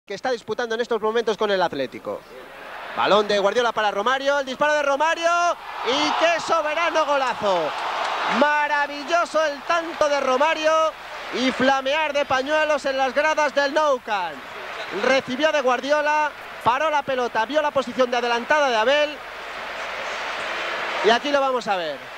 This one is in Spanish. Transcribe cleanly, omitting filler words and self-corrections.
que está disputando en estos momentos con el Atlético. Balón de Guardiola para Romario, el disparo de Romario y qué soberano golazo. Maravilloso el tanto de Romario y flamear de pañuelos en las gradas del Nou Camp. Recibió de Guardiola, paró la pelota, vio la posición de adelantada de Abel y aquí lo vamos a ver.